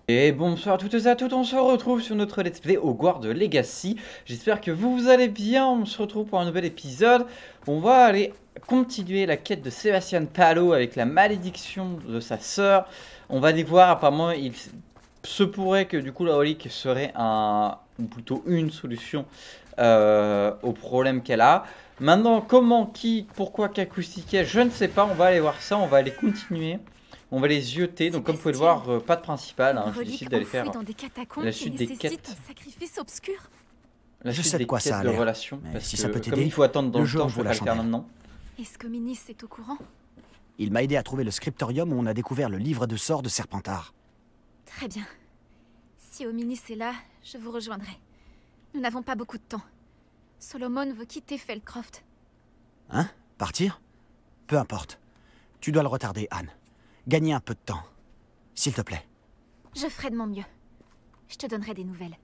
Et bonsoir à toutes et à tous, on se retrouve sur notre Let's Play Hogwarts Legacy. J'espère que vous allez bien, on se retrouve pour un nouvel épisode. On va aller continuer la quête de Sébastien Palo avec la malédiction de sa sœur. On va aller voir, apparemment il se pourrait que du coup la relique serait ou plutôt une solution au problème qu'elle a. Maintenant, comment, qui, pourquoi, qu'acoustique, je ne sais pas, on va aller voir ça, on va aller continuer. On va les zioter, donc comme vous pouvez le voir, pas de principal, hein, je décide d'aller faire dans des catacombes la qui suite des nécessitent quêtes, un sacrifice obscur. la Je suite sais de des quoi ça quêtes a de l'air, relations, mais parce si ça que peut comme il t'aider, faut attendre dans le le jeu temps, en je vaut vais la pas le faire chandelle. maintenant. Est-ce que Minis est au courant? Il m'a aidé à trouver le scriptorium où on a découvert le livre de sorts de Serpentard. Très bien. Si Ominis est là, je vous rejoindrai. Nous n'avons pas beaucoup de temps. Solomon veut quitter Feldcroft. Hein? Partir? Peu importe. Tu dois le retarder, Anne. Gagner un peu de temps. S'il te plaît. Je ferai de mon mieux. Je te donnerai des nouvelles.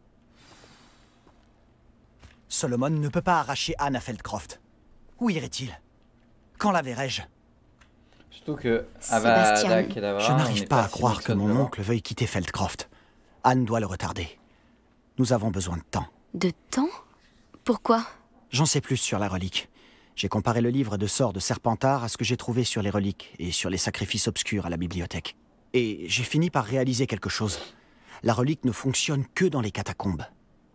Solomon ne peut pas arracher Anne à Feldcroft. Où irait-il? Quand la verrai-je? Surtout que Sébastien, Avada Kedavra, Je on n'arrive est pas à si croire loin que ça de mon là-bas. oncle veuille quitter Feldcroft. Anne doit le retarder. Nous avons besoin de temps. De temps? Pourquoi? J'en sais plus sur la relique. J'ai comparé le livre de sorts de Serpentard à ce que j'ai trouvé sur les reliques et sur les sacrifices obscurs à la bibliothèque. Et j'ai fini par réaliser quelque chose. La relique ne fonctionne que dans les catacombes.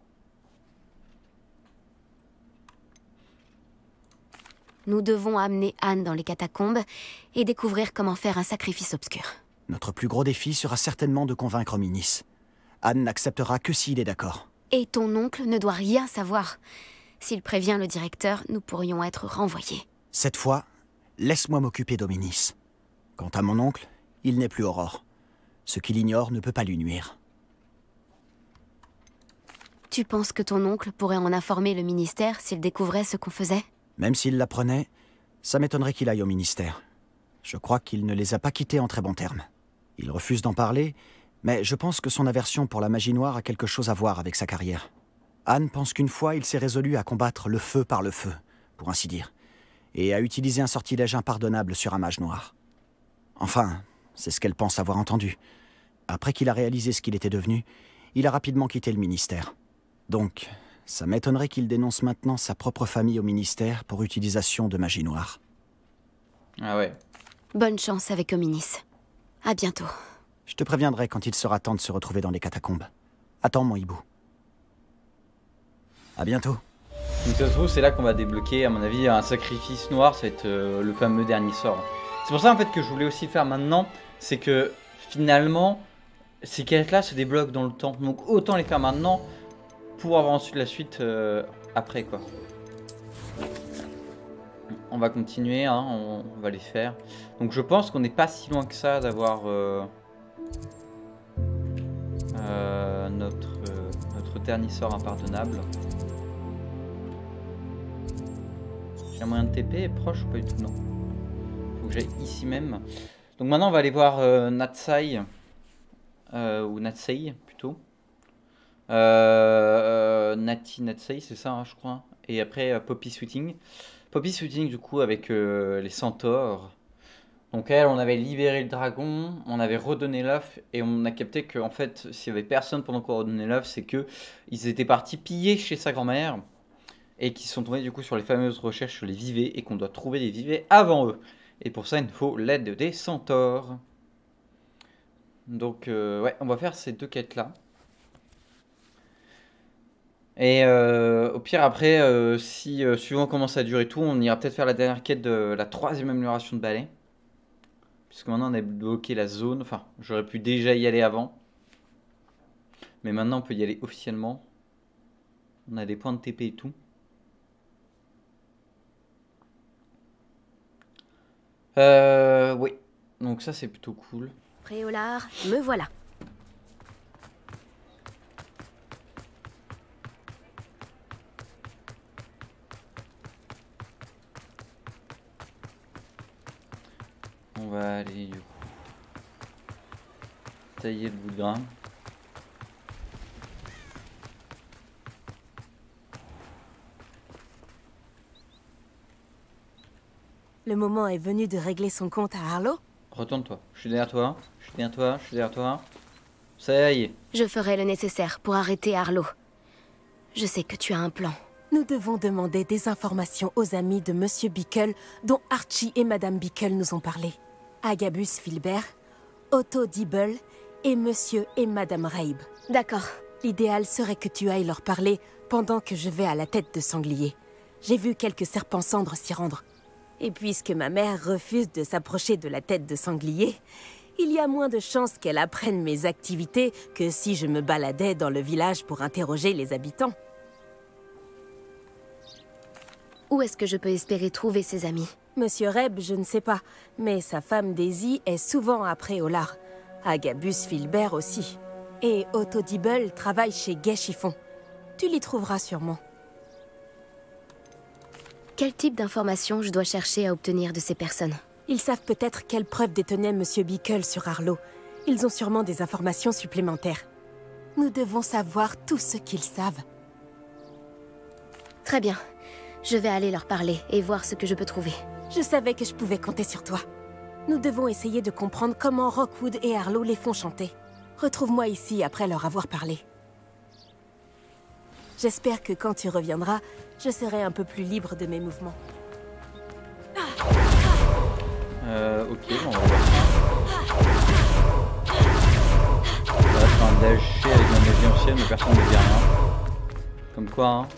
Nous devons amener Anne dans les catacombes et découvrir comment faire un sacrifice obscur. Notre plus gros défi sera certainement de convaincre Minis. Anne n'acceptera que s'il est d'accord. Et ton oncle ne doit rien savoir. S'il prévient le directeur, nous pourrions être renvoyés. Cette fois, laisse-moi m'occuper d'Ominis. Quant à mon oncle, il n'est plus Aurore. Ce qu'il ignore ne peut pas lui nuire. Tu penses que ton oncle pourrait en informer le ministère s'il découvrait ce qu'on faisait? Même s'il l'apprenait, ça m'étonnerait qu'il aille au ministère. Je crois qu'il ne les a pas quittés en très bons termes. Il refuse d'en parler, mais je pense que son aversion pour la magie noire a quelque chose à voir avec sa carrière. Anne pense qu'une fois, il s'est résolu à combattre le feu par le feu, pour ainsi dire, et à utiliser un sortilège impardonnable sur un mage noir. Enfin, c'est ce qu'elle pense avoir entendu. Après qu'il a réalisé ce qu'il était devenu, il a rapidement quitté le ministère. Donc, ça m'étonnerait qu'il dénonce maintenant sa propre famille au ministère pour utilisation de magie noire. Ah ouais. Bonne chance avec Ominis. À bientôt. Je te préviendrai quand il sera temps de se retrouver dans les catacombes. Attends, mon hibou. À bientôt. Donc ça se trouve, c'est là qu'on va débloquer, à mon avis, un sacrifice noir, ça va être le fameux dernier sort. C'est pour ça en fait que je voulais aussi le faire maintenant, c'est que finalement, ces quêtes-là se débloquent dans le temps. Donc autant les faire maintenant pour avoir ensuite la suite après quoi. On va continuer, hein, on va les faire. Donc je pense qu'on n'est pas si loin que ça d'avoir notre dernier sort impardonnable. J'ai un moyen de TP est proche ou pas du tout? Non. Faut que j'aille ici même. Donc maintenant on va aller voir Natsai. Ou Natsai plutôt. Natsai c'est ça hein, je crois. Et après Poppy Sweeting. Poppy Sweeting du coup avec les centaures. Donc elle on avait libéré le dragon. On avait redonné l'œuf. Et on a capté que en fait s'il y avait personne pendant qu'on redonnait l'œuf. C'est que ils étaient partis piller chez sa grand-mère. Et qui sont tombés du coup sur les fameuses recherches sur les vivets et qu'on doit trouver les vivets avant eux. Et pour ça, il nous faut l'aide des centaures. Donc, ouais, on va faire ces deux quêtes-là. Et au pire, après, si suivant comment ça dure et tout, on ira peut-être faire la dernière quête de la troisième amélioration de balai. Puisque maintenant, on a bloqué la zone. Enfin, j'aurais pu déjà y aller avant. Mais maintenant, on peut y aller officiellement. On a des points de TP et tout. Oui. Donc ça, c'est plutôt cool. Préolard, me voilà. On va aller du coup tailler le bout de grain. Le moment est venu de régler son compte à Harlow. Retourne-toi. Je suis derrière toi. Je suis derrière toi. Je suis derrière toi. Ça y est. Je ferai le nécessaire pour arrêter Arlo. Je sais que tu as un plan. Nous devons demander des informations aux amis de Monsieur Bickle, dont Archie et Madame Bickle nous ont parlé. Agabus Filbert, Otto Dibble et Monsieur et Madame Rabe. D'accord. L'idéal serait que tu ailles leur parler pendant que je vais à la tête de sanglier. J'ai vu quelques serpents cendres s'y rendre. Et puisque ma mère refuse de s'approcher de la tête de sanglier, il y a moins de chances qu'elle apprenne mes activités que si je me baladais dans le village pour interroger les habitants. Où est-ce que je peux espérer trouver ses amis? Monsieur Reb, je ne sais pas, mais sa femme Daisy est souvent après Olar. Agabus Filbert aussi. Et Otto Dibble travaille chez Gai Chiffon. Tu l'y trouveras sûrement. Quel type d'informations je dois chercher à obtenir de ces personnes? Ils savent peut-être quelle preuve détenait Monsieur Bickle sur Arlo. Ils ont sûrement des informations supplémentaires. Nous devons savoir tout ce qu'ils savent. Très bien. Je vais aller leur parler et voir ce que je peux trouver. Je savais que je pouvais compter sur toi. Nous devons essayer de comprendre comment Rockwood et Arlo les font chanter. Retrouve-moi ici après leur avoir parlé. J'espère que quand tu reviendras, je serai un peu plus libre de mes mouvements. Ok, bon, on va voir ça. Là, je suis en train de lâcher avec ma magie ancienne, mais personne ne me dit rien. Comme quoi, hein.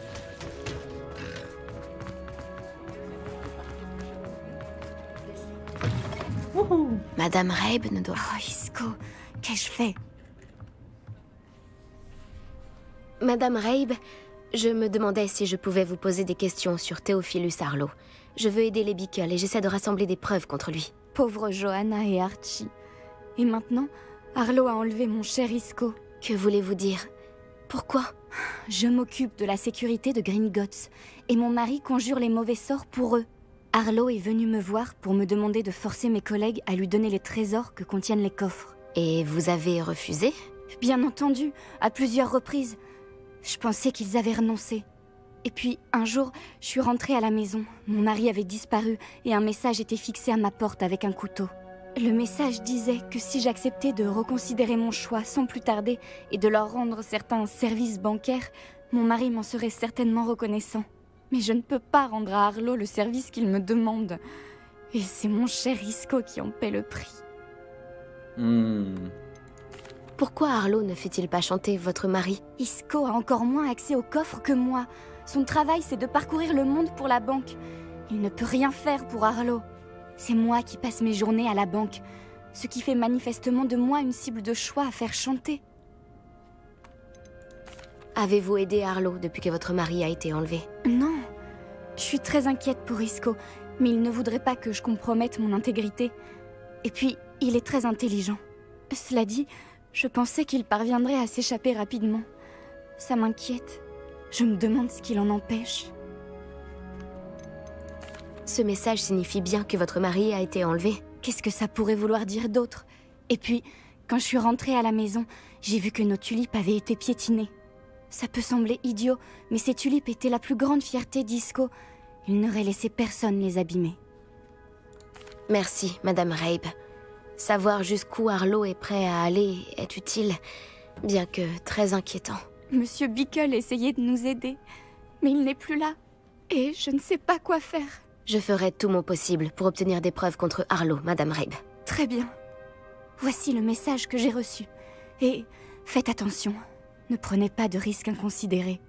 Madame Rabe ne doit... Oh, Isco, qu'ai-je fait? Madame Rabe, je me demandais si je pouvais vous poser des questions sur Théophilus Arlo. Je veux aider les Bickle et j'essaie de rassembler des preuves contre lui. Pauvre Johanna et Archie. Et maintenant, Arlo a enlevé mon cher Isco. Que voulez-vous dire? Pourquoi? Je m'occupe de la sécurité de Gringotts, et mon mari conjure les mauvais sorts pour eux. Arlo est venu me voir pour me demander de forcer mes collègues à lui donner les trésors que contiennent les coffres. Et vous avez refusé? Bien entendu, à plusieurs reprises. Je pensais qu'ils avaient renoncé. Et puis, un jour, je suis rentrée à la maison. Mon mari avait disparu et un message était fixé à ma porte avec un couteau. Le message disait que si j'acceptais de reconsidérer mon choix sans plus tarder et de leur rendre certains services bancaires, mon mari m'en serait certainement reconnaissant. Mais je ne peux pas rendre à Arlo le service qu'il me demande. Et c'est mon cher Isco qui en paie le prix. Pourquoi Arlo ne fait-il pas chanter votre mari? Isco a encore moins accès au coffre que moi. Son travail, c'est de parcourir le monde pour la banque. Il ne peut rien faire pour Arlo. C'est moi qui passe mes journées à la banque, ce qui fait manifestement de moi une cible de choix à faire chanter. Avez-vous aidé Arlo depuis que votre mari a été enlevé? Non, je suis très inquiète pour Isco, mais il ne voudrait pas que je compromette mon intégrité. Et puis, il est très intelligent. Cela dit, je pensais qu'il parviendrait à s'échapper rapidement. Ça m'inquiète. Je me demande ce qu'il en empêche. Ce message signifie bien que votre mari a été enlevé. Qu'est-ce que ça pourrait vouloir dire d'autre? Et puis, quand je suis rentrée à la maison, j'ai vu que nos tulipes avaient été piétinées. Ça peut sembler idiot, mais ces tulipes étaient la plus grande fierté d'Isco. Il n'aurait laissé personne les abîmer. Merci, Madame Rabe. Savoir jusqu'où Arlo est prêt à aller est utile, bien que très inquiétant. Monsieur Bickle essayait de nous aider, mais il n'est plus là. Et je ne sais pas quoi faire. Je ferai tout mon possible pour obtenir des preuves contre Arlo, Madame Rabe. Très bien. Voici le message que j'ai reçu. Et faites attention. Ne prenez pas de risques inconsidérés.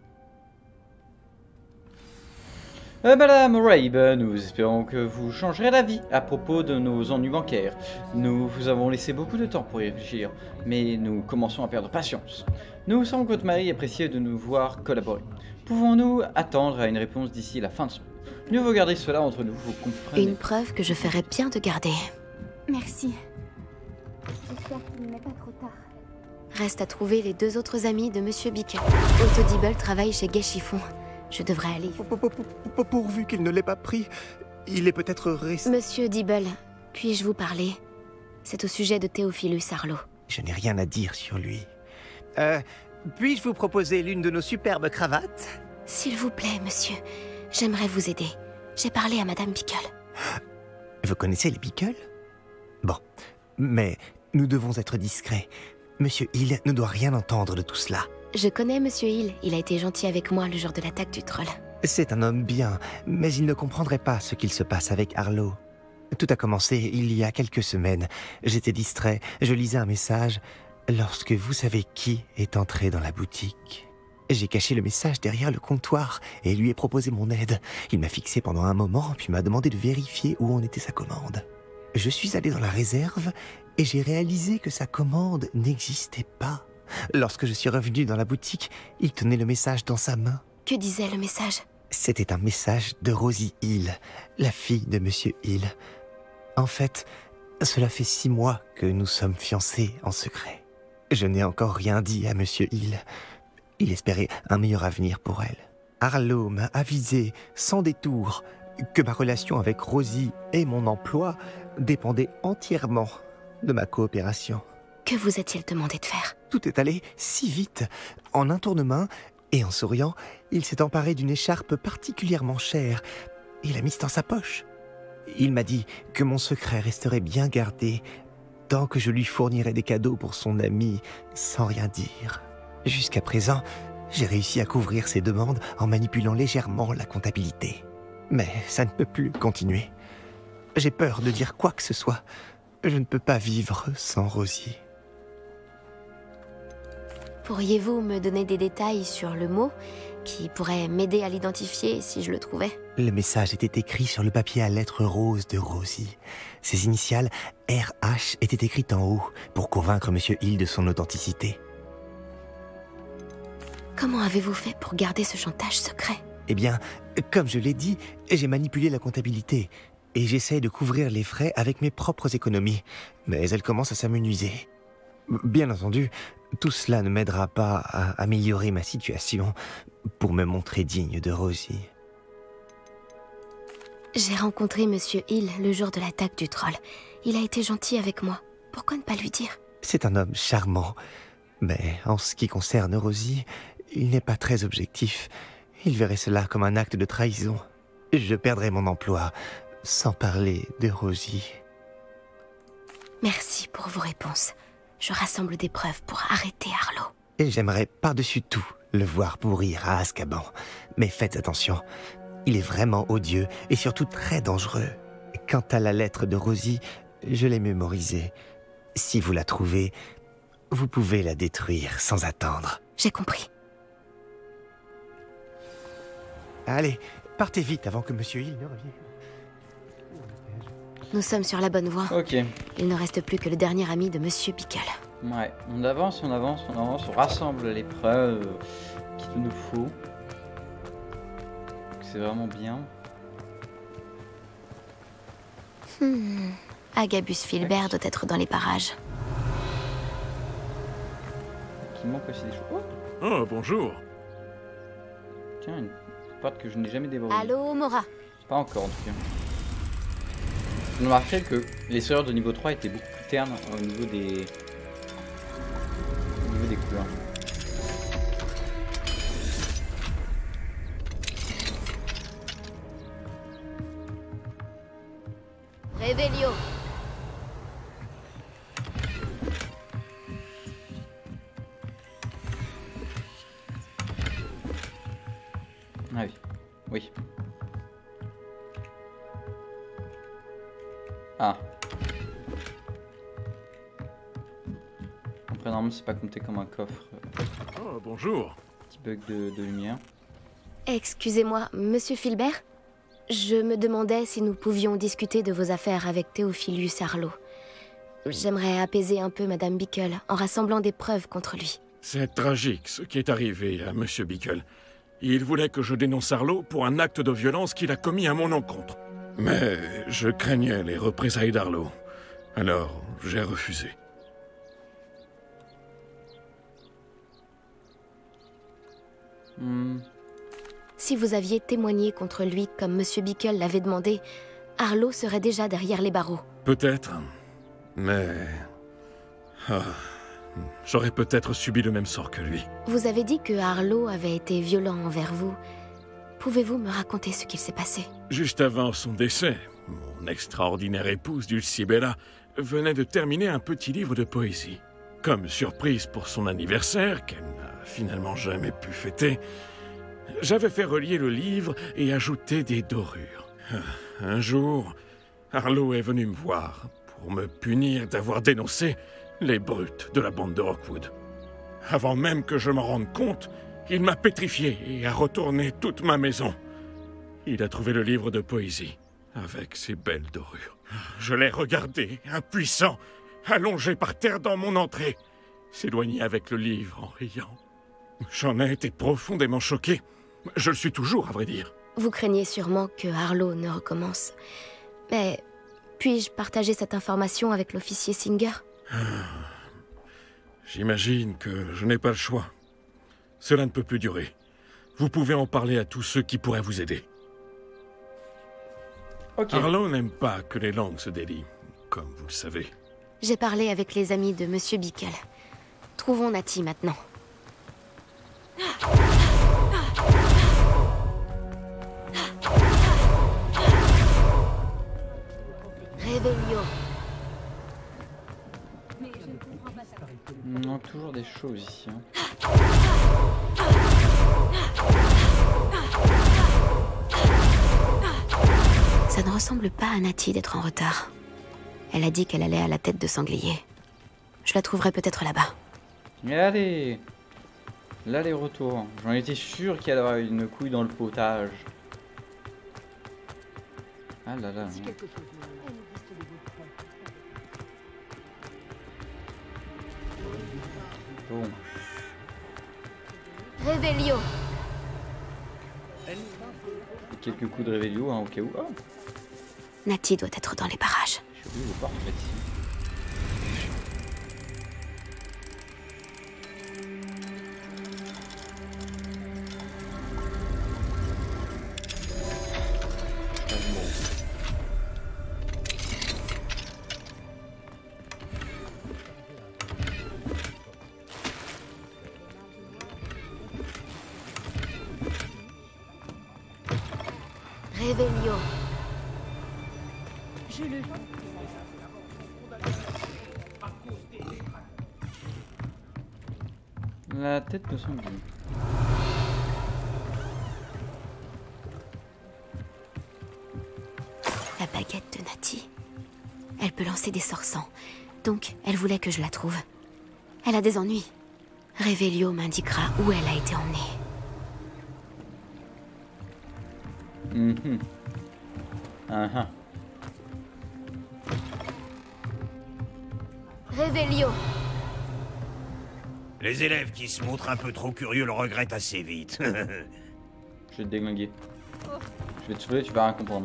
Madame Rabe, nous espérons que vous changerez d'avis à propos de nos ennuis bancaires. Nous vous avons laissé beaucoup de temps pour y réfléchir, mais nous commençons à perdre patience. Nous savons que votre mari appréciait de nous voir collaborer. Pouvons-nous attendre à une réponse d'ici la fin de semaine? Mieux vaut garder cela entre nous, vous comprenez? Une preuve que je ferais bien de garder. Merci. J'espère qu'il n'est pas trop tard. Reste à trouver les deux autres amis de Monsieur Bickle. Otto Dibble travaille chez Gai Chiffon. Je devrais aller. Pourvu qu'il ne l'ait pas pris, il est peut-être resté... Monsieur Dibble, puis-je vous parler? C'est au sujet de Théophilus Arlo. Je n'ai rien à dire sur lui. Puis-je vous proposer l'une de nos superbes cravates? S'il vous plaît, monsieur, j'aimerais vous aider. J'ai parlé à Madame Bickle. Vous connaissez les Bickle? Bon, mais nous devons être discrets. Monsieur Hill ne doit rien entendre de tout cela. Je connais Monsieur Hill, il a été gentil avec moi le jour de l'attaque du troll. C'est un homme bien, mais il ne comprendrait pas ce qu'il se passe avec Harlow. Tout a commencé il y a quelques semaines. J'étais distrait, je lisais un message, lorsque vous savez qui est entré dans la boutique. J'ai caché le message derrière le comptoir et lui ai proposé mon aide. Il m'a fixé pendant un moment, puis m'a demandé de vérifier où en était sa commande. Je suis allé dans la réserve et j'ai réalisé que sa commande n'existait pas. Lorsque je suis revenu dans la boutique, il tenait le message dans sa main. Que disait le message? C'était un message de Rosie Hill, la fille de Monsieur Hill. En fait, cela fait 6 mois que nous sommes fiancés en secret. Je n'ai encore rien dit à Monsieur Hill. Il espérait un meilleur avenir pour elle. Harlow m'a avisé, sans détour, que ma relation avec Rosie et mon emploi dépendaient entièrement de ma coopération. Que vous a-t-il demandé de faire? Tout est allé si vite. En un tournement, et en souriant, il s'est emparé d'une écharpe particulièrement chère et l'a mise dans sa poche. Il m'a dit que mon secret resterait bien gardé tant que je lui fournirais des cadeaux pour son ami sans rien dire. Jusqu'à présent, j'ai réussi à couvrir ses demandes en manipulant légèrement la comptabilité. Mais ça ne peut plus continuer. J'ai peur de dire quoi que ce soit. Je ne peux pas vivre sans Rosie. Pourriez-vous me donner des détails sur le mot qui pourrait m'aider à l'identifier si je le trouvais? Le message était écrit sur le papier à lettres roses de Rosie. Ses initiales RH étaient écrites en haut pour convaincre Monsieur Hill de son authenticité. Comment avez-vous fait pour garder ce chantage secret? Eh bien, comme je l'ai dit, j'ai manipulé la comptabilité et j'essaie de couvrir les frais avec mes propres économies. Mais elle commence à s'amenuiser. Bien entendu, tout cela ne m'aidera pas à améliorer ma situation pour me montrer digne de Rosie. J'ai rencontré Monsieur Hill le jour de l'attaque du troll. Il a été gentil avec moi. Pourquoi ne pas lui dire? C'est un homme charmant. Mais en ce qui concerne Rosie, il n'est pas très objectif. Il verrait cela comme un acte de trahison. Je perdrais mon emploi, sans parler de Rosie. Merci pour vos réponses. Je rassemble des preuves pour arrêter Harlow. Et j'aimerais par-dessus tout le voir pourrir à Azkaban. Mais faites attention, il est vraiment odieux et surtout très dangereux. Quant à la lettre de Rosie, je l'ai mémorisée. Si vous la trouvez, vous pouvez la détruire sans attendre. J'ai compris. Allez, partez vite avant que Monsieur Hill ne revienne. Nous sommes sur la bonne voie. Ok. Il ne reste plus que le dernier ami de Monsieur Bickle. Ouais, on avance, on avance, on avance, on rassemble les preuves qu'il nous faut. C'est vraiment bien. Agabus Filbert doit être dans les parages. Il manque aussi des choses. Oh, Oh, bonjour. tiens, une porte que je n'ai jamais dévorée. Allô, Mora? Pas encore en tout cas. Je me rappelle que les serrures de niveau 3 étaient beaucoup plus ternes au niveau des couleurs. Révélio. Ah oui. Oui. Ah. Après, normalement, c'est pas compté comme un coffre. Oh, bonjour. Petit bug de lumière. Excusez-moi, Monsieur Filbert? Je me demandais si nous pouvions discuter de vos affaires avec Théophilus Harlow. J'aimerais apaiser un peu Madame Bickle en rassemblant des preuves contre lui. C'est tragique ce qui est arrivé à Monsieur Bickle. Il voulait que je dénonce Harlow pour un acte de violence qu'il a commis à mon encontre. Mais je craignais les représailles d'Harlow. Alors, j'ai refusé. Si vous aviez témoigné contre lui comme Monsieur Bickle l'avait demandé, Harlow serait déjà derrière les barreaux. Peut-être, mais... ah, j'aurais peut-être subi le même sort que lui. Vous avez dit que Harlow avait été violent envers vous. Pouvez-vous me raconter ce qu'il s'est passé? Juste avant son décès, mon extraordinaire épouse Dulcibella venait de terminer un petit livre de poésie. comme surprise pour son anniversaire, qu'elle n'a finalement jamais pu fêter, j'avais fait relier le livre et ajouter des dorures. Un jour, Harlow est venu me voir pour me punir d'avoir dénoncé les brutes de la bande de Rockwood. Avant même que je m'en rende compte, il m'a pétrifié et a retourné toute ma maison. Il a trouvé le livre de poésie, avec ses belles dorures. Je l'ai regardé, impuissant, allongé par terre dans mon entrée, s'éloigner avec le livre en riant. J'en ai été profondément choqué. Je le suis toujours, à vrai dire. Vous craignez sûrement que Harlow ne recommence. Mais puis-je partager cette information avec l'officier Singer? J'imagine que je n'ai pas le choix. Cela ne peut plus durer. Vous pouvez en parler à tous ceux qui pourraient vous aider. Ok. Harlow n'aime pas que les langues se délient, comme vous le savez. J'ai parlé avec les amis de Monsieur Bickle. Trouvons Natty maintenant. Réveillon. Non, toujours des choses ici. Hein. Ça ne ressemble pas à Natty d'être en retard. Elle a dit qu'elle allait à la tête de sanglier. Je la trouverai peut-être là-bas. Et allez, l'aller-retour. J'en étais sûr qu'il allait y avoir une couille dans le potage. Ah là là. Bon. Réveillon. Quelques coups de réveillon hein, au cas où. Oh, Natty doit être dans les parages. j'ai oublié de voir en fait ici. Réveillon. La tête de sanglier. La baguette de Natty. Elle peut lancer des sorts sans. Donc, elle voulait que je la trouve. Elle a des ennuis. Réveillon m'indiquera où elle a été emmenée. Mhm. Ah Réveillon. Les élèves qui se montrent un peu trop curieux le regrettent assez vite. Je vais te déglinguer. Je vais te sauver, tu vas rien comprendre.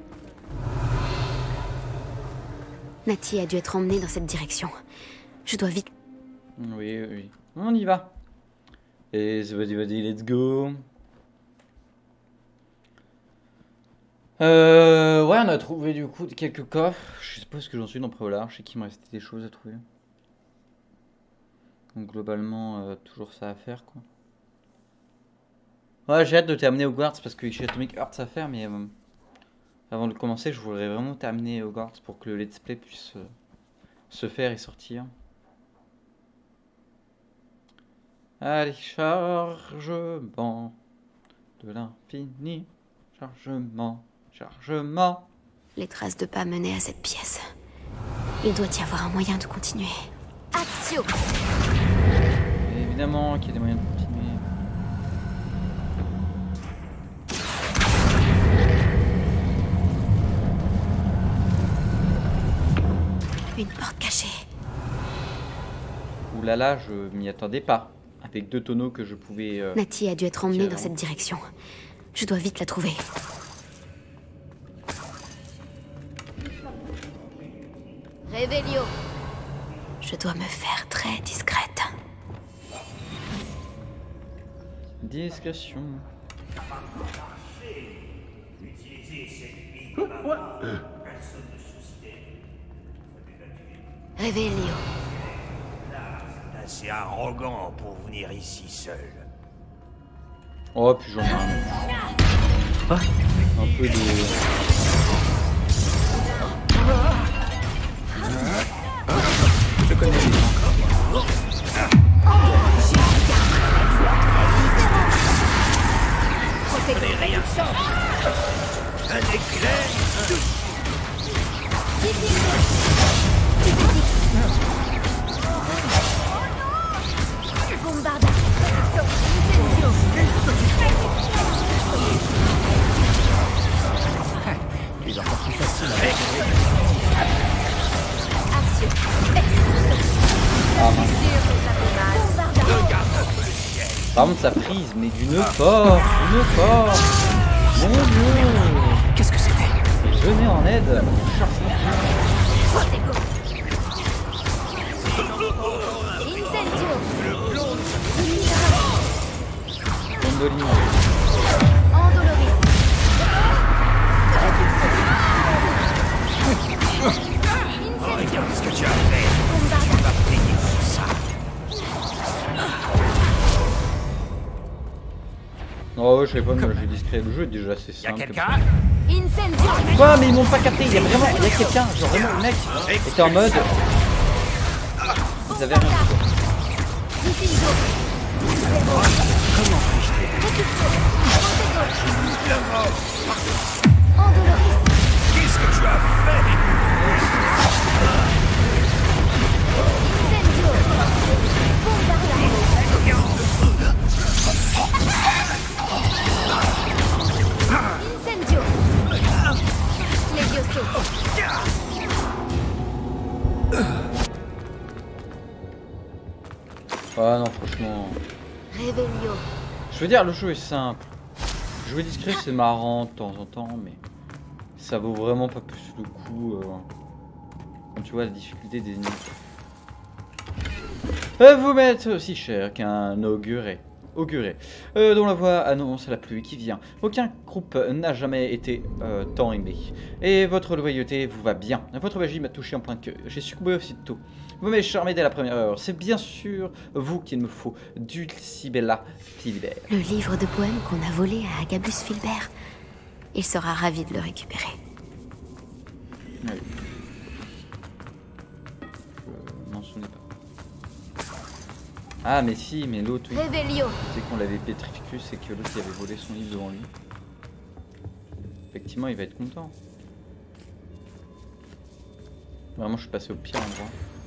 Natty a dû être emmenée dans cette direction. Je dois vite... Oui, oui. On y va. Et vas-y, let's go. Ouais, on a trouvé du coup quelques coffres. Je sais pas ce que j'en suis dans Préolard. Je sais qu'il me restait des choses à trouver. Donc globalement, toujours ça à faire quoi. Ouais, j'ai hâte de t'amener au Guards parce que chez Atomic Hearts à faire, mais avant de commencer, je voudrais vraiment t'amener au Guards pour que le let's play puisse se faire et sortir. Allez, chargement de l'infini, chargement. Chargement. Les traces de pas menaient à cette pièce. Il doit y avoir un moyen de continuer. Action! Et évidemment qu'il y a des moyens de continuer. Une porte cachée. Ouh là là, je m'y attendais pas. Avec 2 tonneaux que je pouvais... Natty a dû être emmenée dans cette direction. Je dois vite la trouver. Réveillon. Je dois me faire très discrète. Discrétion. Réveillon. Assez arrogant pour venir ici seul. Oh, puis j'en ai un peu de... Je connais les gens. Il est encore plus facile à Action. Ah mince. Par contre, ça prise, mais d'une force, d'une force. Mon dieu. Qu'est-ce que c'était? Venez en aide. Incendio. Gondoline. Endoloris. Regarde ce que tu as fait. Tu vas payer pour ça. Oh, je sais pas, moi j'ai discret. Le jeu est déjà assez Y'a simple. quelqu'un? Incendio. Quoi? Mais ils m'ont pas capté. Il y a quelqu'un. Genre vraiment, le mec était en mode. Ils avaient rien vu. Endoloris. Qu'est-ce que tu as fait? Incendio. Incendio. Levioso. Ah non, franchement. Revelio. Je veux dire, le jeu est simple. Jouer discret, c'est marrant de temps en temps, mais ça vaut vraiment pas plus le coup quand tu vois la difficulté des ennemis. Vous m'êtes aussi cher qu'un auguré. Dont la voix annonce la pluie qui vient. Aucun groupe n'a jamais été tant aimé. Et votre loyauté vous va bien. Votre magie m'a touché en plein cœur. J'ai succombé aussitôt. Vous m'avez charmé dès la première heure. C'est bien sûr vous qu'il me faut. Dulcibella Filibert. Le livre de poèmes qu'on a volé à Agabus Filbert. Il sera ravi de le récupérer. Oui. Je m'en souviens pas. Ah mais si, mais l'autre, oui. Revelio. C'est qu'on l'avait pétrifié, c'est que l'autre il avait volé son livre devant lui. Effectivement, il va être content. Vraiment, je suis passé au pire endroit.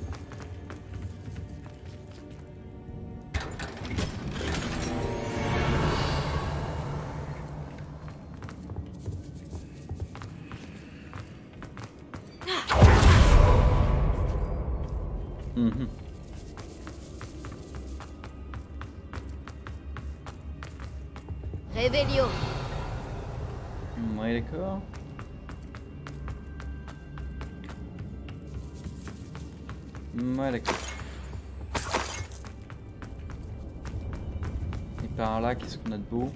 Mhm. Revelio. Ouais, d'accord. Ouais, d'accord. Et par là, qu'est-ce qu'on a de beau?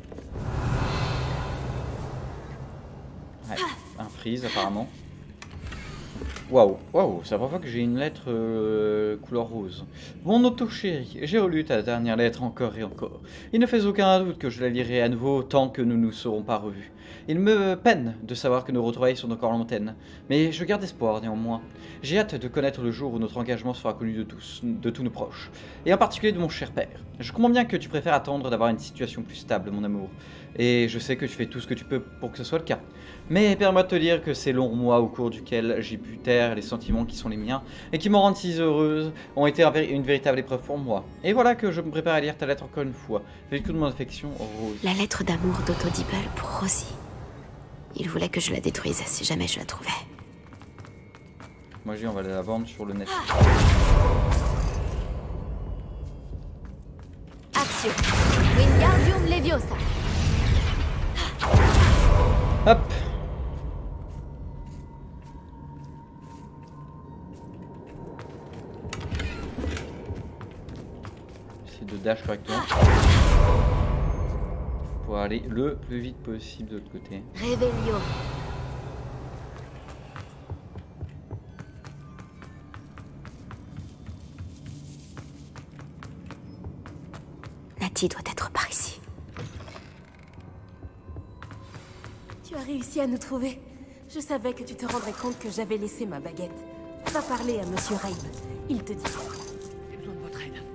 Ouais, un freeze apparemment. Waouh, waouh, c'est la première fois que j'ai une lettre couleur rose. Mon auto chéri, j'ai relu ta dernière lettre encore et encore. Il ne fait aucun doute que je la lirai à nouveau tant que nous ne serons pas revus. Il me peine de savoir que nos retrouvailles sont encore lointaines, mais je garde espoir néanmoins. J'ai hâte de connaître le jour où notre engagement sera connu de tous nos proches, et en particulier de mon cher père. Je comprends bien que tu préfères attendre d'avoir une situation plus stable, mon amour, et je sais que tu fais tout ce que tu peux pour que ce soit le cas. Mais permets-moi de te dire que ces longs mois au cours duquel j'ai pu taire les sentiments qui sont les miens et qui me rendent si heureuse ont été une véritable épreuve pour moi. Et voilà que je me prépare à lire ta lettre encore une fois. Avec toute mon affection, Rose. La lettre d'amour d'Autodible pour Rosie. Il voulait que je la détruise si jamais je la trouvais. Moi je dis on va la vendre sur le net. Action. Wingardium Leviosa. Hop. J'essaie de dash correctement pour aller le plus vite possible de l'autre côté. Revelio. Nati doit être par ici. Tu as réussi à nous trouver. Je savais que tu te rendrais compte que j'avais laissé ma baguette. Va parler à Monsieur Raib. Il te dit. J'ai besoin de votre aide.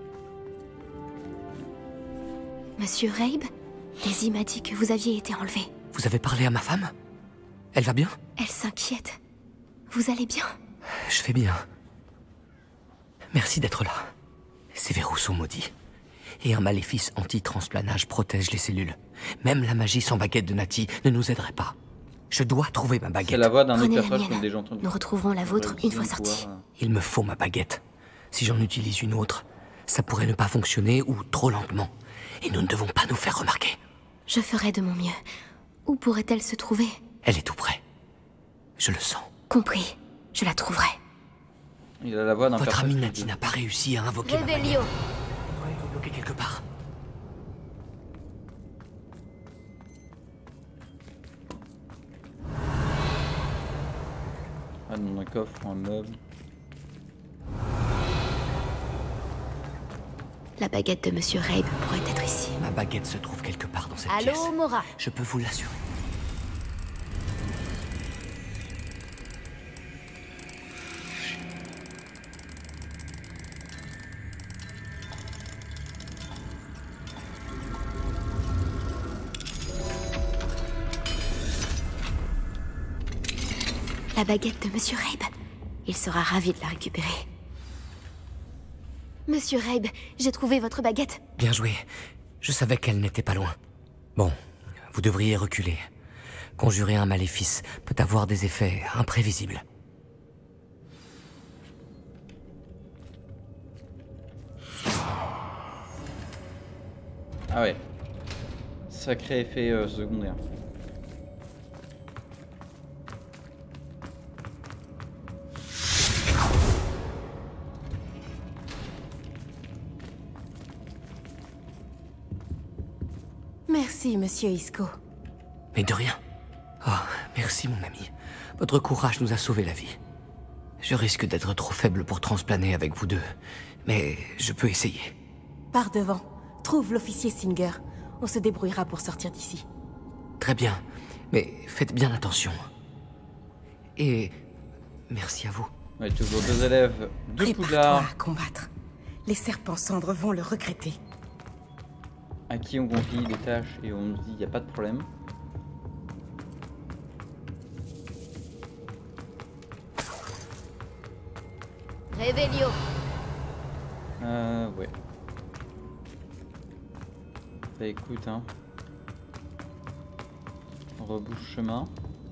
Monsieur Raib, Daisy m'a dit que vous aviez été enlevé. Vous avez parlé à ma femme? Elle va bien? Elle s'inquiète. Vous allez bien? Je vais bien. Merci d'être là. Ces verrous sont maudits. Et un maléfice anti-transplanage protège les cellules. Même la magie sans baguette de Natty ne nous aiderait pas. Je dois trouver ma C'est baguette. la voix d'un autre Prenez la personnage qu'on a mienne. déjà entendu. Nous retrouverons la vôtre une fois Utiliser sortis. pouvoir, Il me faut ma baguette. Si j'en utilise une autre, ça pourrait ne pas fonctionner ou trop lentement. Et nous ne devons pas nous faire remarquer. Je ferai de mon mieux. Où pourrait-elle se trouver? Elle est tout près. Je le sens. Compris. Je la trouverai. Il a la voix d'un Votre personnage. ami Natty n'a pas réussi à invoquer ma baguette. Revelio. Elle doit être bloquée quelque part. Ah, dans un coffre, un meuble. La baguette de Monsieur Rabe pourrait être ici. Ma baguette se trouve quelque part dans cette pièce. Allô, Mora. Je peux vous l'assurer. La baguette de Monsieur Rabe. Il sera ravi de la récupérer. Monsieur Rabe, j'ai trouvé votre baguette. Bien joué. Je savais qu'elle n'était pas loin. Bon, vous devriez reculer. Conjurer un maléfice peut avoir des effets imprévisibles. Ah ouais. Sacré effet secondaire. Merci, monsieur Isco. Mais de rien. Oh, merci mon ami. Votre courage nous a sauvé la vie. Je risque d'être trop faible pour transplaner avec vous deux. Mais je peux essayer. Par devant. Trouve l'officier Singer. On se débrouillera pour sortir d'ici. Très bien. Mais faites bien attention. Et merci à vous. Ouais, toujours deux élèves de Prépare-toi Poudlard à combattre. Les serpents cendres vont le regretter. à qui on confie des tâches et on nous dit il n'y a pas de problème. Revelio. Ouais. Bah écoute, hein. On rebouche chemin.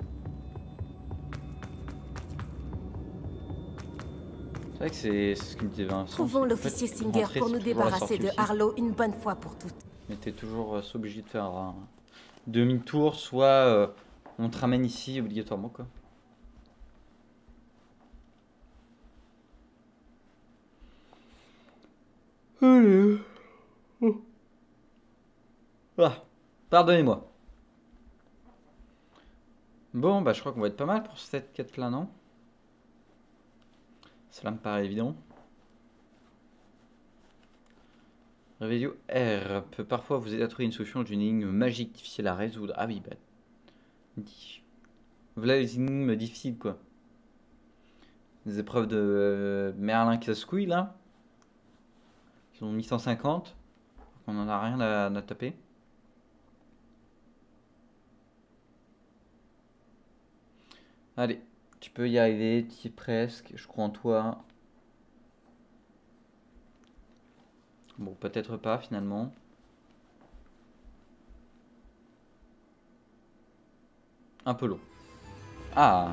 C'est vrai que c'est ce que me disait Vincent. Trouvons c'est qu'en l'officier fait, Singer rentrer, pour c'est nous toujours la débarrasser sortie de aussi. Harlow une bonne fois pour toutes. Mais t'es toujours soit obligé de faire un demi-tour, soit on te ramène ici obligatoirement quoi. Ah, pardonnez-moi. Bon, bah je crois qu'on va être pas mal pour cette quête-là, non? Cela me paraît évident. Réveillon R peut parfois vous aider à trouver une solution d'une énigme magique difficile à résoudre. Ah oui, bah. Voilà les énigmes difficiles, quoi. Des épreuves de Merlin qui se couille, là. Ils ont mis 150. On n'en a rien à taper. Allez, tu peux y arriver, tu y es presque. Je crois en toi. Bon, peut-être pas finalement. Un peu long. Ah,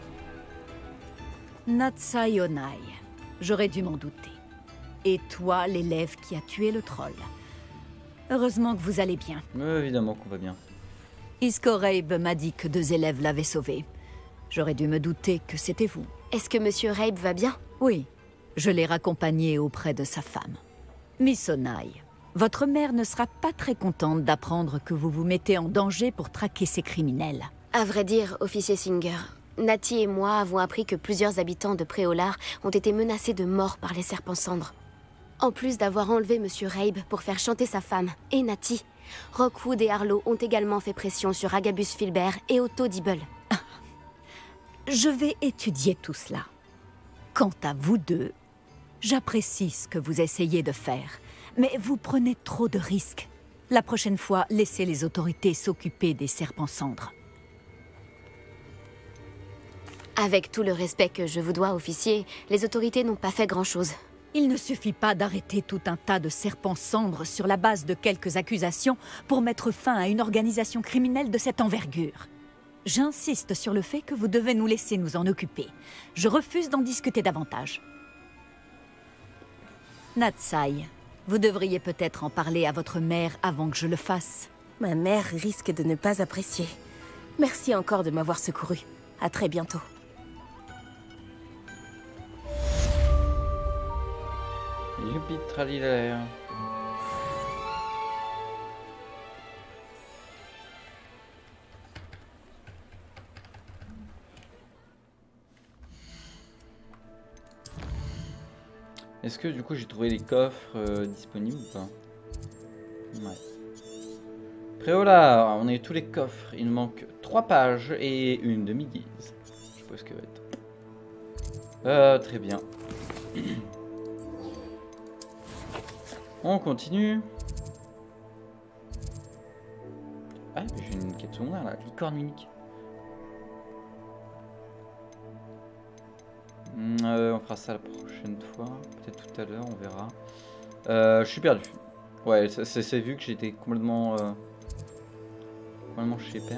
Natsayonai. J'aurais dû m'en douter. Et toi, l'élève qui a tué le troll. Heureusement que vous allez bien. évidemment qu'on va bien. Iskoreib m'a dit que 2 élèves l'avaient sauvé. J'aurais dû me douter que c'était vous. Est-ce que Monsieur Rabe va bien? Oui, je l'ai raccompagné auprès de sa femme. Miss Onai, votre mère ne sera pas très contente d'apprendre que vous vous mettez en danger pour traquer ces criminels. À vrai dire, officier Singer, Natty et moi avons appris que plusieurs habitants de Préolard ont été menacés de mort par les serpents cendres. En plus d'avoir enlevé Monsieur Rabe pour faire chanter sa femme et Natty, Rockwood et Harlow ont également fait pression sur Agabus Filbert et Otto Dibble. Je vais étudier tout cela. Quant à vous deux, j'apprécie ce que vous essayez de faire, mais vous prenez trop de risques. La prochaine fois, laissez les autorités s'occuper des serpents cendres. Avec tout le respect que je vous dois, officier, les autorités n'ont pas fait grand-chose. Il ne suffit pas d'arrêter tout un tas de serpents cendres sur la base de quelques accusations pour mettre fin à une organisation criminelle de cette envergure. J'insiste sur le fait que vous devez nous laisser nous en occuper. Je refuse d'en discuter davantage. Natsai, vous devriez peut-être en parler à votre mère avant que je le fasse. Ma mère risque de ne pas apprécier. Merci encore de m'avoir secouru. À très bientôt. Youpi tralilaire. Est-ce que du coup j'ai trouvé les coffres disponibles ou pas? Ouais. Préola, on a eu tous les coffres. Il nous manque 3 pages et une demi-guise. Je suppose que va être. Très bien. On continue. Ah, j'ai une quête secondaire là, licorne unique. On fera ça la prochaine fois, peut-être tout à l'heure, on verra. Je suis perdu. Ouais, c'est vu que j'étais complètement chez père.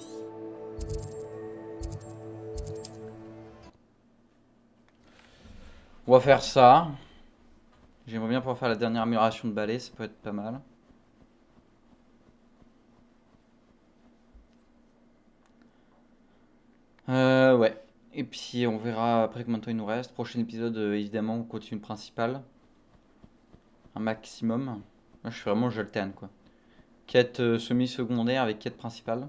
On va faire ça. J'aimerais bien pouvoir faire la dernière amélioration de balai, ça peut être pas mal. Ouais. Et puis on verra après combien de temps il nous reste. Prochain épisode, évidemment, on continue le principal. Un maximum. Moi je suis vraiment j'alterne quoi. Quête semi-secondaire avec quête principale.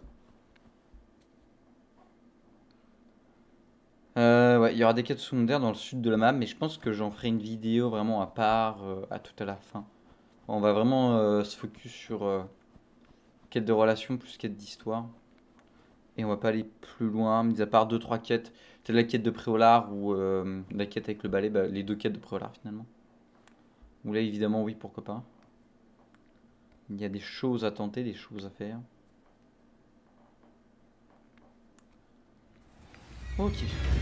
Ouais, il y aura des quêtes secondaires dans le sud de la map, mais je pense que j'en ferai une vidéo vraiment à part, à tout à la fin. On va vraiment se focus sur quête de relation plus quête d'histoire. Et on va pas aller plus loin, mis à part 2-3 quêtes. C'est la quête de Préolard ou la quête avec le balai, bah, les 2 quêtes de Préolard finalement. Ou là évidemment oui, pourquoi pas. Il y a des choses à tenter, des choses à faire. Ok.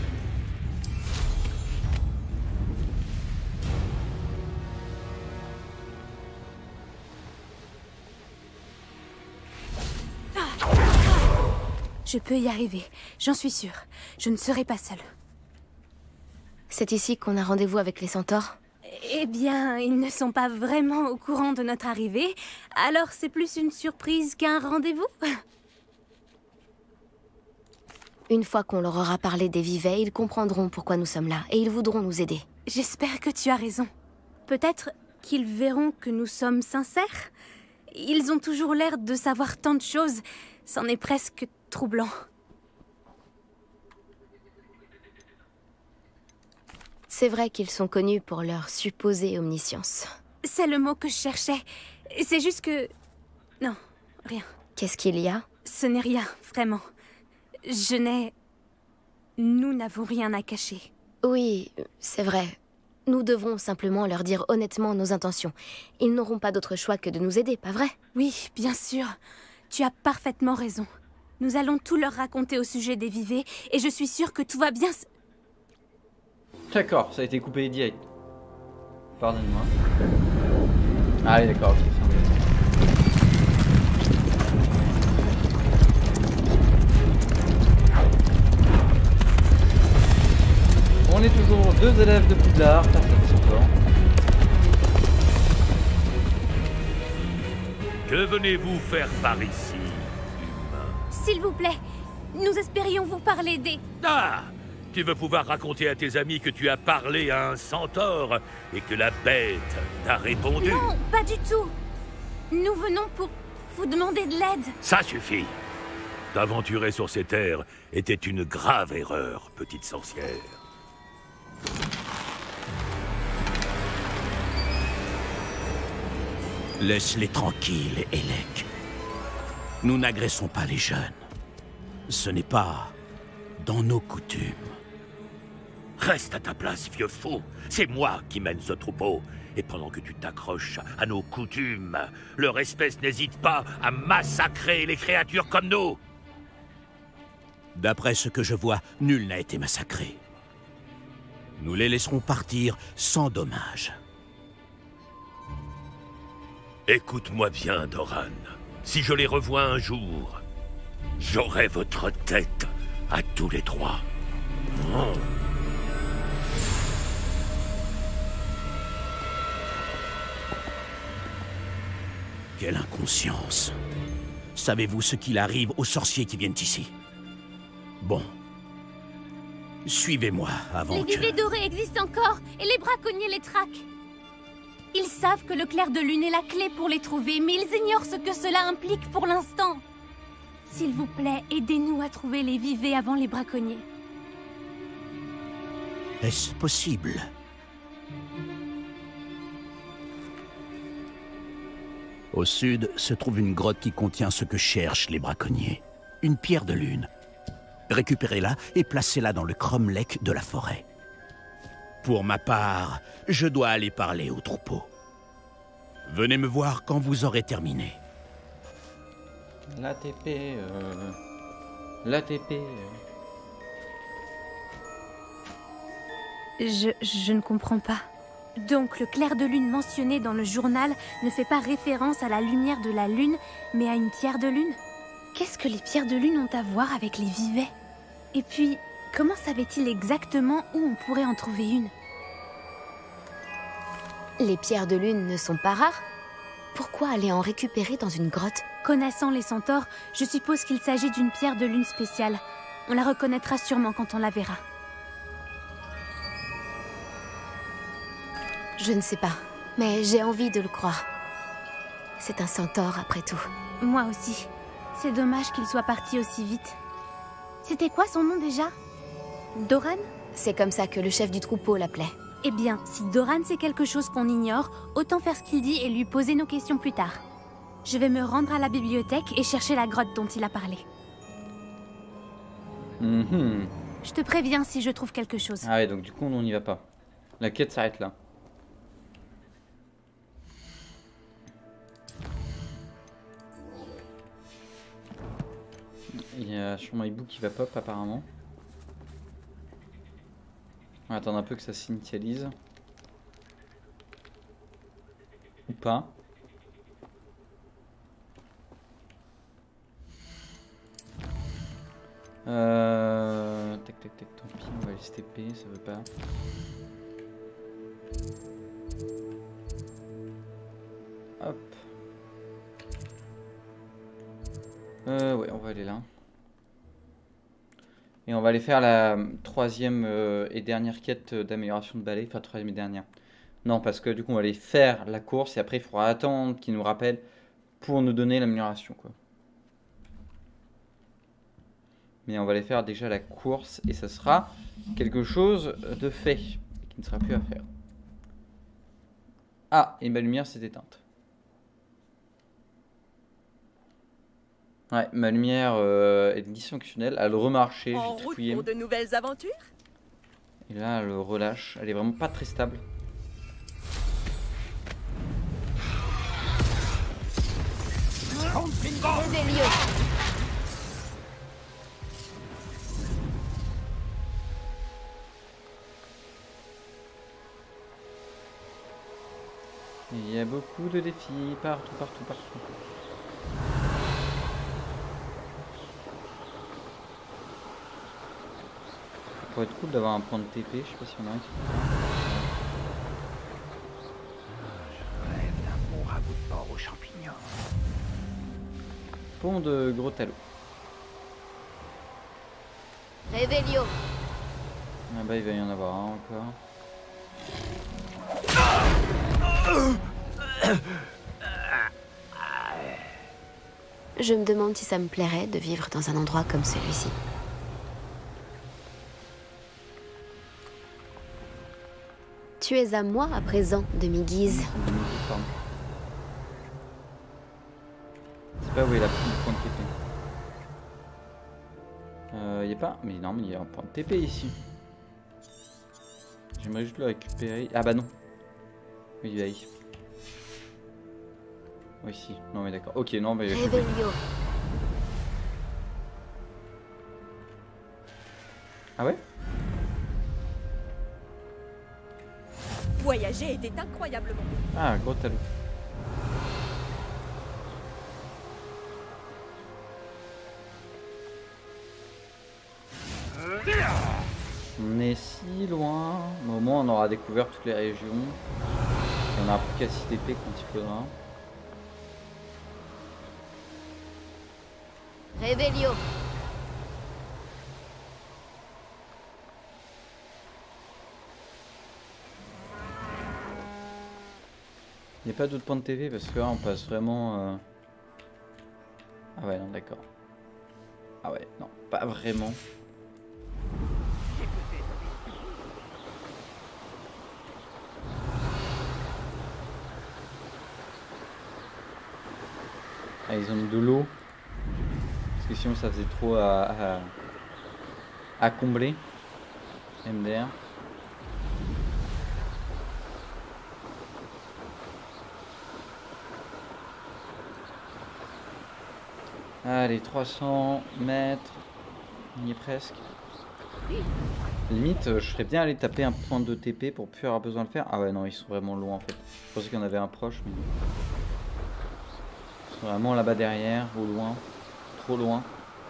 Je peux y arriver, j'en suis sûre. Je ne serai pas seule. C'est ici qu'on a rendez-vous avec les centaures? Eh bien, ils ne sont pas vraiment au courant de notre arrivée, alors c'est plus une surprise qu'un rendez-vous. Une fois qu'on leur aura parlé des Vivets, ils comprendront pourquoi nous sommes là, et ils voudront nous aider. J'espère que tu as raison. Peut-être qu'ils verront que nous sommes sincères. Ils ont toujours l'air de savoir tant de choses, c'en est presque troublant. C'est vrai qu'ils sont connus pour leur supposée omniscience. C'est le mot que je cherchais. C'est juste que... Non, rien. Qu'est-ce qu'il y a? Ce n'est rien, vraiment. Je n'ai... Nous n'avons rien à cacher. Oui, c'est vrai. Nous devrons simplement leur dire honnêtement nos intentions. Ils n'auront pas d'autre choix que de nous aider, pas vrai? Oui, bien sûr. Tu as parfaitement raison. Nous allons tout leur raconter au sujet des Vivets, et je suis sûre que tout va bien se... D'accord, ça a été coupé direct. Pardonne-moi. Ah oui, d'accord, ok. On est toujours 2 élèves de Poudlard, personne ne s'entend. Que venez-vous faire par ici, humain? S'il vous plaît, nous espérions vous parler des... Ah! Tu veux pouvoir raconter à tes amis que tu as parlé à un centaure et que la bête t'a répondu? Non, pas du tout. Nous venons pour vous demander de l'aide. Ça suffit. T'aventurer sur ces terres était une grave erreur, petite sorcière. Laisse-les tranquilles, Elec. Nous n'agressons pas les jeunes. Ce n'est pas dans nos coutumes. Reste à ta place, vieux fou. C'est moi qui mène ce troupeau. Et pendant que tu t'accroches à nos coutumes, leur espèce n'hésite pas à massacrer les créatures comme nous. D'après ce que je vois, nul n'a été massacré. Nous les laisserons partir sans dommage. Écoute-moi bien, Doran. Si je les revois un jour, j'aurai votre tête à tous les trois. Oh. Quelle inconscience. Savez-vous ce qu'il arrive aux sorciers qui viennent ici? Bon. Suivez-moi avant Les vivets dorés existent encore et les braconniers les traquent. Ils savent que le clair de lune est la clé pour les trouver, mais ils ignorent ce que cela implique pour l'instant. S'il vous plaît, aidez-nous à trouver les vivets avant les braconniers. Est-ce possible? Au sud se trouve une grotte qui contient ce que cherchent les braconniers. Une pierre de lune. Récupérez-la et placez-la dans le cromlech de la forêt. Pour ma part, je dois aller parler au troupeau. Venez me voir quand vous aurez terminé. L'ATP... L'ATP... Je ne comprends pas. Donc le clair de lune mentionné dans le journal ne fait pas référence à la lumière de la lune, mais à une pierre de lune? Qu'est-ce que les pierres de lune ont à voir avec les vivets? Et puis, comment savait-il exactement où on pourrait en trouver une? Les pierres de lune ne sont pas rares. Pourquoi aller en récupérer dans une grotte? Connaissant les centaures, je suppose qu'il s'agit d'une pierre de lune spéciale. On la reconnaîtra sûrement quand on la verra. Je ne sais pas, mais j'ai envie de le croire. C'est un centaure après tout. Moi aussi. C'est dommage qu'il soit parti aussi vite. C'était quoi son nom déjà? Doran? C'est comme ça que le chef du troupeau l'appelait. Eh bien, si Doran sait quelque chose qu'on ignore, autant faire ce qu'il dit et lui poser nos questions plus tard. Je vais me rendre à la bibliothèque et chercher la grotte dont il a parlé. Je te préviens si je trouve quelque chose. Ah ouais, donc du coup on n'y va pas. La quête s'arrête là. Il y a sûrement Hibou qui va pop apparemment. On va attendre un peu que ça s'initialise. Ou pas. Tac tac tac, tant pis, on va laisser TP, ça veut pas. Hop. Ouais, on va aller là. Et on va aller faire la troisième et dernière quête d'amélioration de balai. Enfin, troisième et dernière. Non, parce que du coup, on va aller faire la course et après, il faudra attendre qu'il nous rappelle pour nous donner l'amélioration, quoi. Mais on va aller faire déjà la course et ça sera quelque chose de fait qui ne sera plus à faire. Ah, et ma lumière s'est éteinte. Ouais, ma lumière est dysfonctionnelle. Elle remarchait, j'ai tout fouillé. Pour de nouvelles aventures? Et là, elle relâche. Elle est vraiment pas très stable. Il y a beaucoup de défis partout, partout, partout. Ça pourrait être cool d'avoir un point de TP, je sais pas si on a un qui peut faire. Je rêve d'un bon ragoût de porc aux champignons. Pont de Gros Talot. Révélio. Ah bah il va y en avoir un encore. Je me demande si ça me plairait de vivre dans un endroit comme celui-ci. Tu es à moi à présent, demi-guise. C'est pas où il a pris le point de TP. Il y a pas. Mais non, mais il y a un point de TP ici. J'aimerais juste le récupérer. Ah bah non. Oui, il est ici. Oui, si. Non, mais d'accord. Ok, non, mais. Ah ouais? Voyager était incroyablement bon. Ah, gros talon. On est si loin. Au moins, on aura découvert toutes les régions. Et on aura plus qu'à s'y TP quand il faudra. Révélio. Il n'y a pas d'autres points de TV parce que là on passe vraiment... Ah ouais, non, d'accord. Ah ouais, non, pas vraiment. Ah, ils ont mis de l'eau. Parce que sinon ça faisait trop à combler. MDR. Allez, 300 mètres. On y est presque. Limite, je serais bien allé taper un point de TP pour plus avoir besoin de le faire. Ah ouais, non, ils sont vraiment loin en fait. Je pensais qu'il y en avait un proche, mais... Ils sont vraiment là-bas derrière, au loin. Trop loin.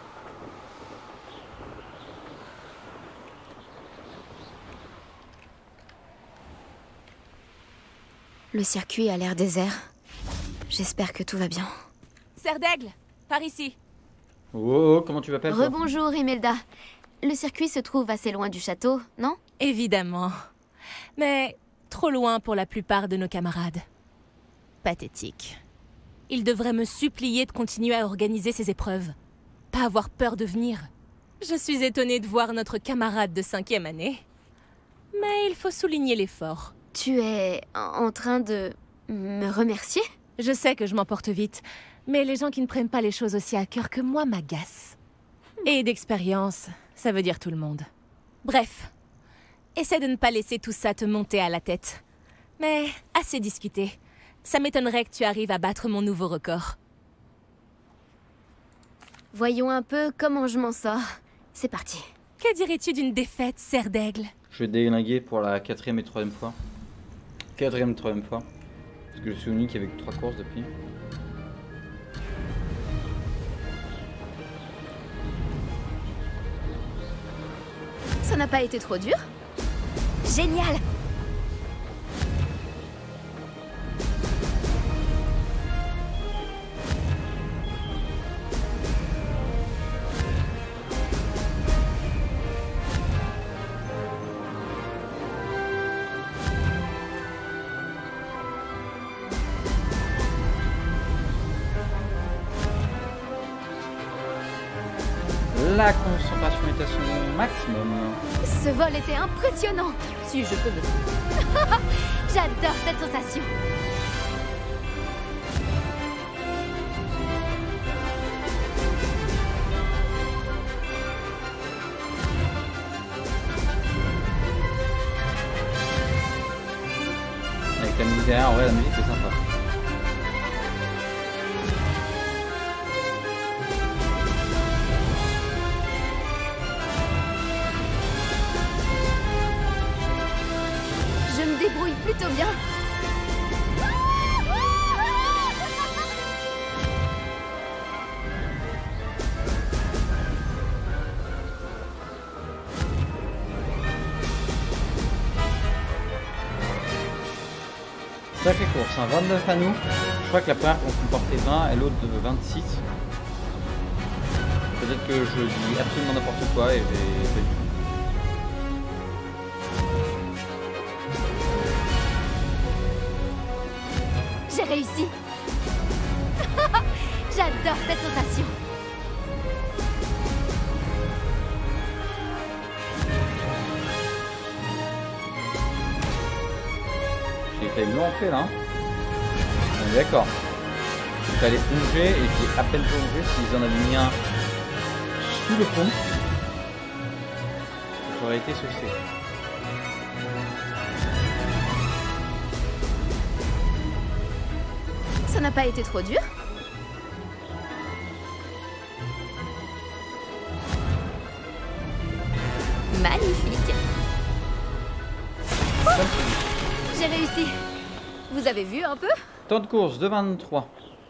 Le circuit a l'air désert. J'espère que tout va bien. Serre d'aigle, par ici. Oh, comment tu m'appelles? Rebonjour, Imelda. Le circuit se trouve assez loin du château, non? Évidemment. Mais trop loin pour la plupart de nos camarades. Pathétique. Ils devraient me supplier de continuer à organiser ces épreuves. Pas avoir peur de venir. Je suis étonnée de voir notre camarade de 5e année. Mais il faut souligner l'effort. Tu es en train de me remercier? Je sais que je m'emporte vite, mais les gens qui ne prennent pas les choses aussi à cœur que moi m'agacent. Et d'expérience, ça veut dire tout le monde. Bref, essaie de ne pas laisser tout ça te monter à la tête. Mais assez discuté. Ça m'étonnerait que tu arrives à battre mon nouveau record. Voyons un peu comment je m'en sors. C'est parti. Que dirais-tu d'une défaite, serre d'aigle? Je vais déglinguer pour la 4e et 3e fois. 4e et 3e fois. Parce que je suis unique avec 3 courses depuis. Ça n'a pas été trop dur? Génial! La concentration est à son maximum. Ce vol était impressionnant. Si je peux le dire. J'adore cette sensation. Avec la musique derrière, en vrai la musique est sympa. Je me débrouille plutôt bien. Sacrée course, hein, 29 à nous. Je crois que la première on comportait 20 et l'autre de 26. Peut-être que je dis absolument n'importe quoi et j'ai pas du tout. J'ai réussi. J'adore cette sensation. J'ai fait une longue là. On est d'accord. Il fallait plonger et j'ai à peine plongé s'ils en avaient mis un sous le pont. J'aurais été saucé. Ça n'a pas été trop dur? Magnifique. J'ai réussi. Vous avez vu un peu? Temps de course, 2,23.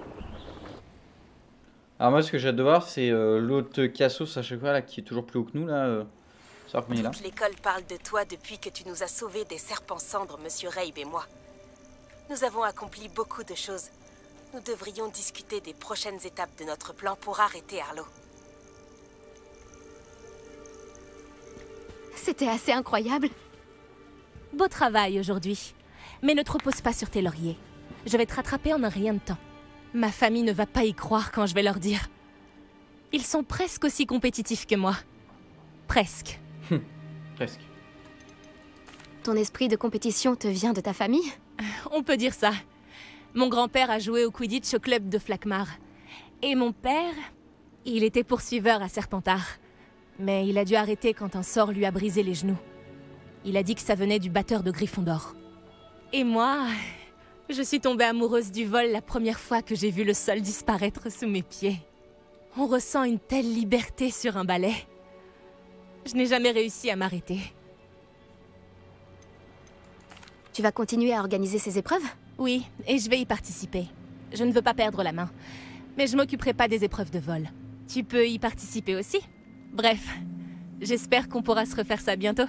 Alors moi, ce que j'ai hâte de voir, c'est l'autre Cassos à chaque fois, là, qui est toujours plus haut que nous, là. Savoir comment il est là. Toute l'école parle de toi depuis que tu nous as sauvés des serpents cendres, Monsieur Rabe et moi. Nous avons accompli beaucoup de choses. Nous devrions discuter des prochaines étapes de notre plan pour arrêter Arlo. C'était assez incroyable. Beau travail aujourd'hui. Mais ne te repose pas sur tes lauriers. Je vais te rattraper en un rien de temps. Ma famille ne va pas y croire quand je vais leur dire. Ils sont presque aussi compétitifs que moi. Presque. Presque. Ton esprit de compétition te vient de ta famille? On peut dire ça. Mon grand-père a joué au Quidditch au club de Flakmar. Et mon père, il était poursuiveur à Serpentard. Mais il a dû arrêter quand un sort lui a brisé les genoux. Il a dit que ça venait du batteur de Gryffondor. Et moi, je suis tombée amoureuse du vol la première fois que j'ai vu le sol disparaître sous mes pieds. On ressent une telle liberté sur un balai. Je n'ai jamais réussi à m'arrêter. Tu vas continuer à organiser ces épreuves? Oui, et je vais y participer. Je ne veux pas perdre la main. Mais je m'occuperai pas des épreuves de vol. Tu peux y participer aussi? Bref, j'espère qu'on pourra se refaire ça bientôt.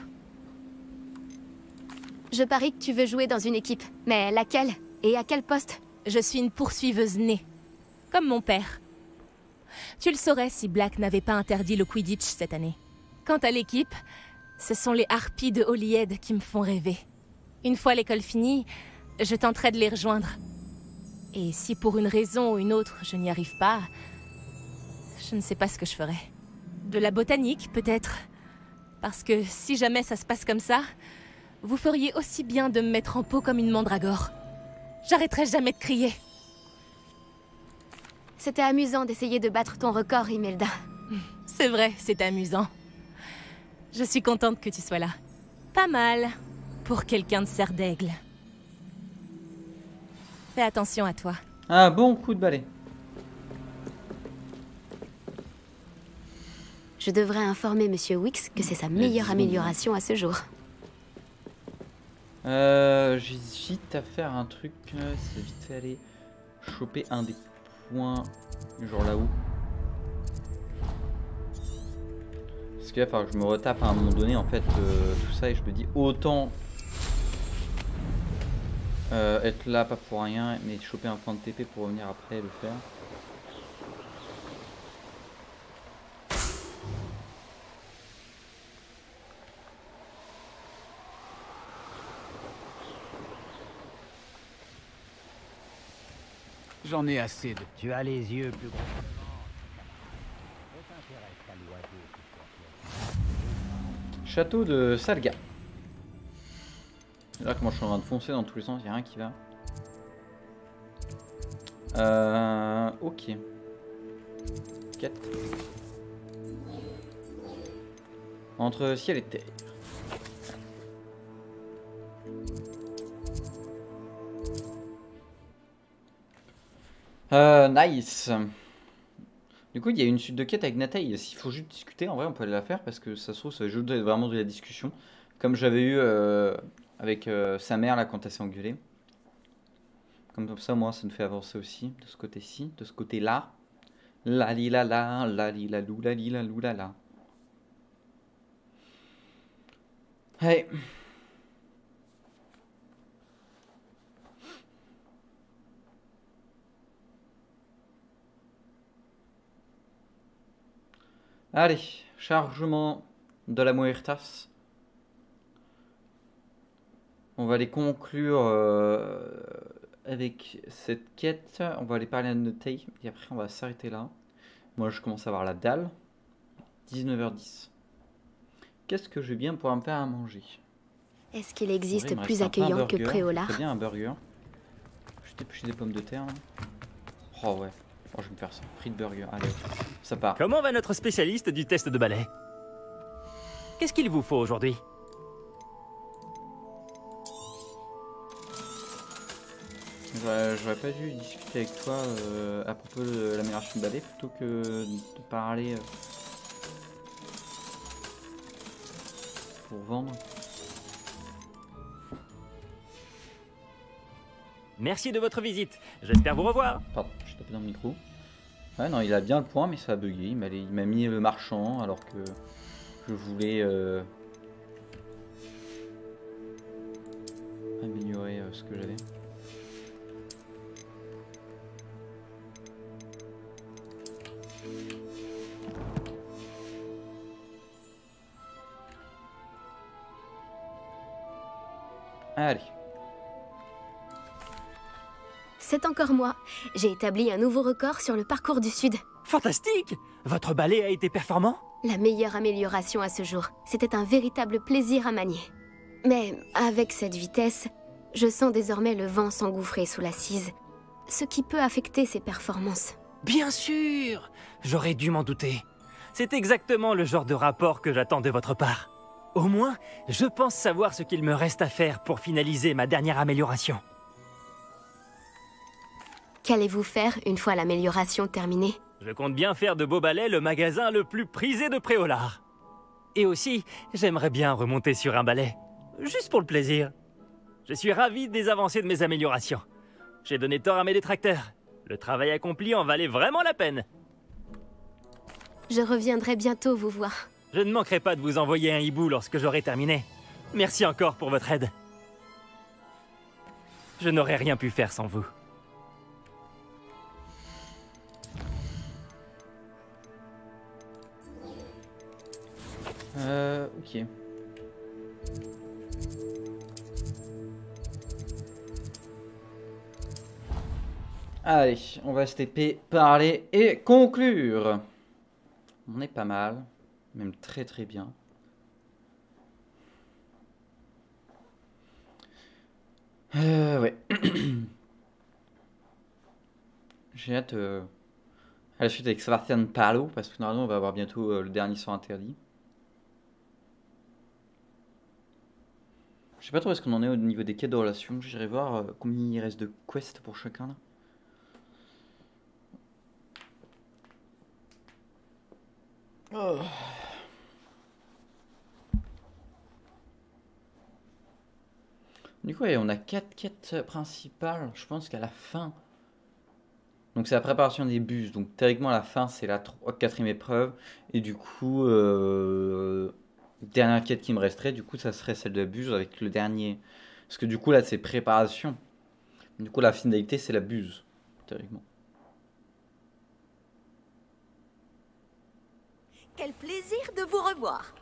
Je parie que tu veux jouer dans une équipe. Mais laquelle? Et à quel poste? Je suis une poursuiveuse née. Comme mon père. Tu le saurais si Black n'avait pas interdit le Quidditch cette année. Quant à l'équipe, ce sont les harpies de Holyhead qui me font rêver. Une fois l'école finie, je tenterai de les rejoindre. Et si pour une raison ou une autre je n'y arrive pas, je ne sais pas ce que je ferai. De la botanique, peut-être. Parce que si jamais ça se passe comme ça, vous feriez aussi bien de me mettre en peau comme une mandragore. J'arrêterai jamais de crier. C'était amusant d'essayer de battre ton record, Imelda. C'est vrai, c'est amusant. Je suis contente que tu sois là. Pas mal, pour quelqu'un de serre d'aigle. Fais attention à toi. Un bon coup de balai. Je devrais informer Monsieur Wicks que c'est sa meilleure amélioration à ce jour. J'hésite à faire un truc. C'est vite fait aller choper un des points, genre là-haut. Parce qu'il va falloir que je me retape à un moment donné en fait tout ça et je me dis autant être là pas pour rien mais choper un point de TP pour revenir après et le faire. J'en ai assez de... Tu as les yeux plus gros. Château de Salga. Là comment je suis en train de foncer dans tous les sens, il n'y a rien qui va. Ok. Quête. Entre ciel et terre. Nice. Du coup, il y a une suite de quêtes avec Nathalie. S'il faut juste discuter, en vrai, on peut aller la faire parce que ça se trouve, ça joue vraiment de la discussion. Comme j'avais eu avec sa mère là quand elle s'est engueulée. Comme ça, moi, ça nous fait avancer aussi de ce côté-ci, de ce côté-là. La li la la li la lou la li la lou la la. Hey. Allez, chargement de la Muertas. On va les conclure avec cette quête. On va aller parler à Nathalie et après on va s'arrêter là. Moi je commence à avoir la dalle. 19h10. Qu'est-ce que je vais bien pouvoir me faire à manger? Est-ce qu'il existe plus accueillant que Préola? C'est bien un burger. Je dépêche des pommes de terre. Là. Oh ouais. Oh, je vais me faire ça. Frites burger. Allez, ça part. Comment va notre spécialiste du test de balai? Qu'est-ce qu'il vous faut aujourd'hui? J'aurais pas dû discuter avec toi à propos de l'amélioration de balai plutôt que de parler pour vendre. Merci de votre visite. J'espère vous revoir. Pardon, je tapais dans le micro. Ouais, non, il a bien le point, mais ça a bugué. Il m'a mis le marchand alors que je voulais améliorer ce que j'avais. Allez. C'est encore moi. J'ai établi un nouveau record sur le parcours du Sud. Fantastique! Votre balai a été performant? La meilleure amélioration à ce jour. C'était un véritable plaisir à manier. Mais avec cette vitesse, je sens désormais le vent s'engouffrer sous l'assise, ce qui peut affecter ses performances. Bien sûr! J'aurais dû m'en douter. C'est exactement le genre de rapport que j'attends de votre part. Au moins, je pense savoir ce qu'il me reste à faire pour finaliser ma dernière amélioration. Qu'allez-vous faire une fois l'amélioration terminée? Je compte bien faire de Beaubalais le magasin le plus prisé de Préolard. Et aussi, j'aimerais bien remonter sur un balai. Juste pour le plaisir. Je suis ravi des avancées de mes améliorations. J'ai donné tort à mes détracteurs. Le travail accompli en valait vraiment la peine. Je reviendrai bientôt vous voir. Je ne manquerai pas de vous envoyer un hibou lorsque j'aurai terminé. Merci encore pour votre aide. Je n'aurais rien pu faire sans vous. Ok. Allez, on va se TP, parler et conclure. On est pas mal, même très très bien. Ouais. J'ai hâte à la suite avec Sebastian Palo, parce que normalement on va avoir bientôt le dernier sang interdit. Je sais pas trop où est-ce qu'on en est au niveau des quêtes de relations. J'irai voir combien il reste de quests pour chacun là. Oh. Du coup, ouais, on a 4 quêtes principales. Je pense qu'à la fin. Donc, c'est la préparation des bus. Donc, théoriquement, à la fin, c'est la 4e épreuve. Et du coup, dernière quête qui me resterait, du coup, ça serait celle de la buse avec le dernier. Parce que du coup, là, c'est préparation. Du coup, la finalité, c'est la buse, théoriquement. Quel plaisir de vous revoir.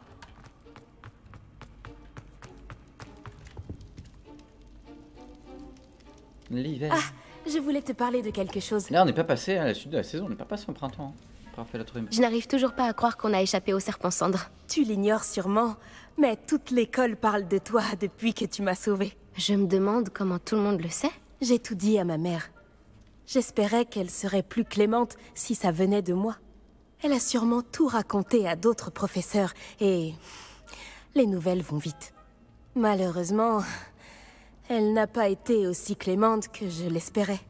L'hiver. Ah, je voulais te parler de quelque chose. Là, on n'est pas passé à la suite de la saison. On n'est pas passé au printemps. Parfait, la troisième. Je n'arrive toujours pas à croire qu'on a échappé au serpent cendre. Tu l'ignores sûrement, mais toute l'école parle de toi depuis que tu m'as sauvée. Je me demande comment tout le monde le sait. J'ai tout dit à ma mère. J'espérais qu'elle serait plus clémente si ça venait de moi. Elle a sûrement tout raconté à d'autres professeurs et les nouvelles vont vite. Malheureusement, elle n'a pas été aussi clémente que je l'espérais.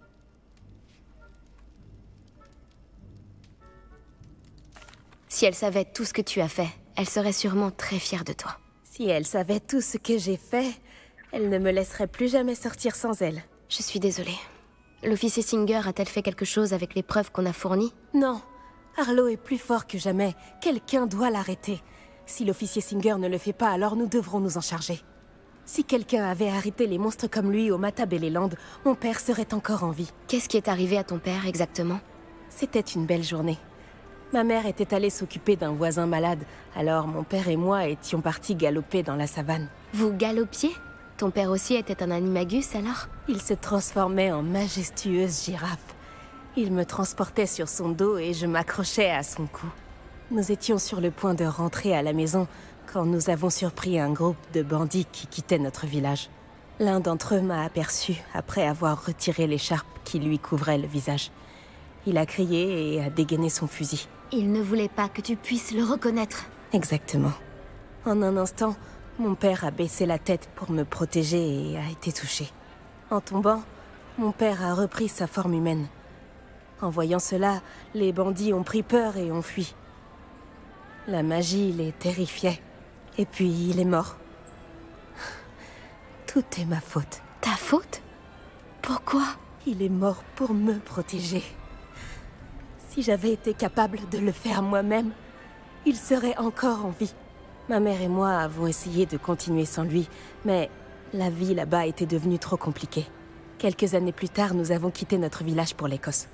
Si elle savait tout ce que tu as fait, elle serait sûrement très fière de toi. Si elle savait tout ce que j'ai fait, elle ne me laisserait plus jamais sortir sans elle. Je suis désolée. L'officier Singer a-t-elle fait quelque chose avec les preuves qu'on a fournies? Non. Arlo est plus fort que jamais. Quelqu'un doit l'arrêter. Si l'officier Singer ne le fait pas, alors nous devrons nous en charger. Si quelqu'un avait arrêté les monstres comme lui au Matabeleland, mon père serait encore en vie. Qu'est-ce qui est arrivé à ton père exactement? C'était une belle journée. Ma mère était allée s'occuper d'un voisin malade, alors mon père et moi étions partis galoper dans la savane. Vous galopiez? Ton père aussi était un animagus alors? Il se transformait en majestueuse girafe. Il me transportait sur son dos et je m'accrochais à son cou. Nous étions sur le point de rentrer à la maison quand nous avons surpris un groupe de bandits qui quittaient notre village. L'un d'entre eux m'a aperçu après avoir retiré l'écharpe qui lui couvrait le visage. Il a crié et a dégainé son fusil. Il ne voulait pas que tu puisses le reconnaître. Exactement. En un instant, mon père a baissé la tête pour me protéger et a été touché. En tombant, mon père a repris sa forme humaine. En voyant cela, les bandits ont pris peur et ont fui. La magie les terrifiait. Et puis il est mort. Tout est ma faute. Ta faute? Pourquoi? Il est mort pour me protéger. Si j'avais été capable de le faire moi-même, il serait encore en vie. Ma mère et moi avons essayé de continuer sans lui, mais la vie là-bas était devenue trop compliquée. Quelques années plus tard, nous avons quitté notre village pour l'Écosse.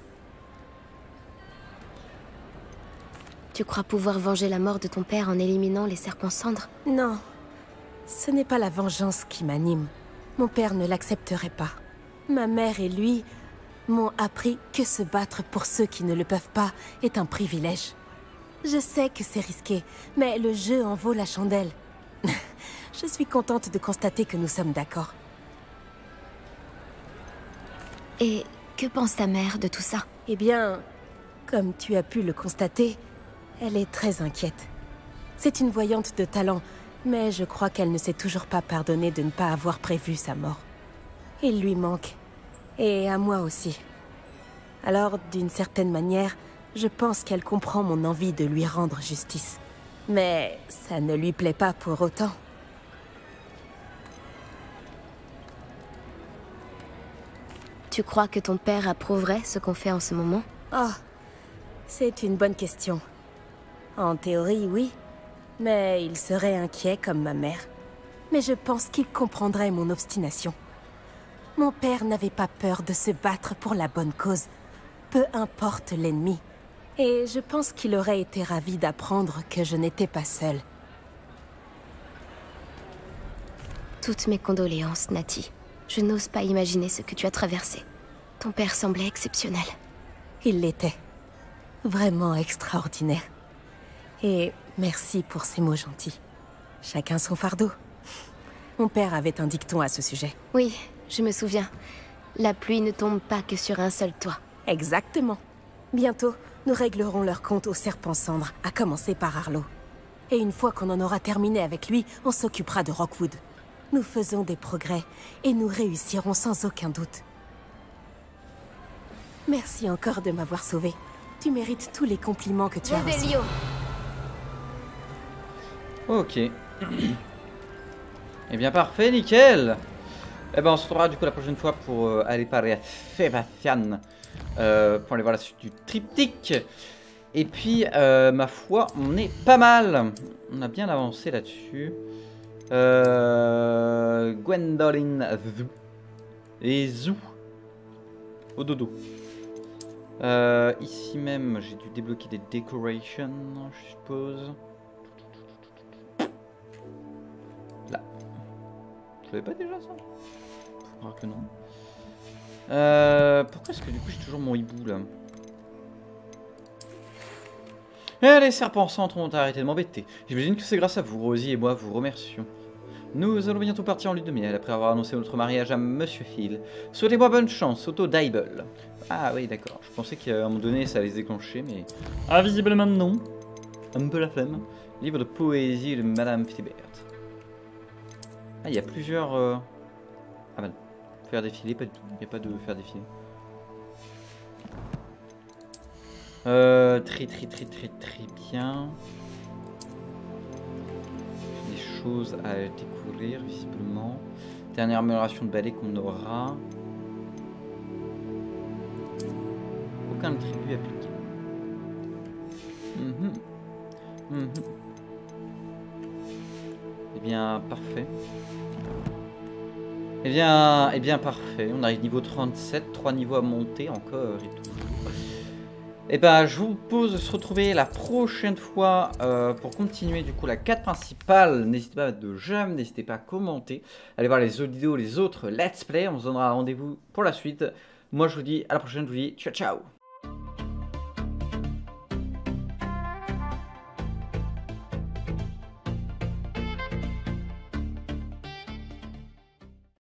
Tu crois pouvoir venger la mort de ton père en éliminant les serpents cendres? Non. Ce n'est pas la vengeance qui m'anime. Mon père ne l'accepterait pas. Ma mère et lui m'ont appris que se battre pour ceux qui ne le peuvent pas est un privilège. Je sais que c'est risqué, mais le jeu en vaut la chandelle. Je suis contente de constater que nous sommes d'accord. Et que pense ta mère de tout ça? Eh bien, comme tu as pu le constater, elle est très inquiète. C'est une voyante de talent, mais je crois qu'elle ne s'est toujours pas pardonné de ne pas avoir prévu sa mort. Il lui manque. Et à moi aussi. Alors, d'une certaine manière, je pense qu'elle comprend mon envie de lui rendre justice. Mais ça ne lui plaît pas pour autant. Tu crois que ton père approuverait ce qu'on fait en ce moment? Oh, c'est une bonne question. En théorie, oui. Mais il serait inquiet comme ma mère. Mais je pense qu'il comprendrait mon obstination. Mon père n'avait pas peur de se battre pour la bonne cause, peu importe l'ennemi. Et je pense qu'il aurait été ravi d'apprendre que je n'étais pas seule. Toutes mes condoléances, Natty. Je n'ose pas imaginer ce que tu as traversé. Ton père semblait exceptionnel. Il l'était. Vraiment extraordinaire. Et merci pour ces mots gentils. Chacun son fardeau. Mon père avait un dicton à ce sujet. Oui, je me souviens. La pluie ne tombe pas que sur un seul toit. Exactement. Bientôt, nous réglerons leur compte au serpent cendre, à commencer par Arlo. Et une fois qu'on en aura terminé avec lui, on s'occupera de Rockwood. Nous faisons des progrès, et nous réussirons sans aucun doute. Merci encore de m'avoir sauvée. Tu mérites tous les compliments que tu as reçus. Ok. Eh bien parfait, nickel. Eh ben on se retrouvera du coup la prochaine fois pour aller parler à Sébastien. Pour aller voir la suite du triptyque. Et puis ma foi on est pas mal. On a bien avancé là-dessus. Gwendoline Zou. Et Zou. Au dodo. Ici même j'ai dû débloquer des decorations, je suppose. Là. Je savais pas déjà ça? Faut croire que non. Pourquoi est-ce que du coup j'ai toujours mon hibou là? Les serpents centres ont arrêté de m'embêter. J'imagine que c'est grâce à vous, Rosie et moi vous remercions. Nous allons bientôt partir en lune de miel après avoir annoncé notre mariage à Monsieur Hill. Souhaitez-moi bonne chance, Otto Dibble. Ah oui, d'accord. Je pensais qu'à un moment donné ça allait se déclencher, mais... Ah, visiblement non. Un peu la flemme. Livre de poésie de Madame Philibert. Ah, il y a plusieurs... Ah bah non. Faire défiler, pas du tout. Il n'y a pas de faire défiler. Très bien. Des choses à découvrir visiblement. Dernière amélioration de balai qu'on aura. Aucun attribut appliqué. Eh bien, parfait. Eh bien, parfait. On arrive niveau 37, 3 niveaux à monter encore et tout. Et ben, je vous propose de se retrouver la prochaine fois pour continuer du coup la quête principale. N'hésitez pas à mettre de j'aime, n'hésitez pas à commenter. Allez voir les autres vidéos, les autres let's play. On se donnera rendez-vous pour la suite. Moi, je vous dis à la prochaine. Je vous dis ciao, ciao.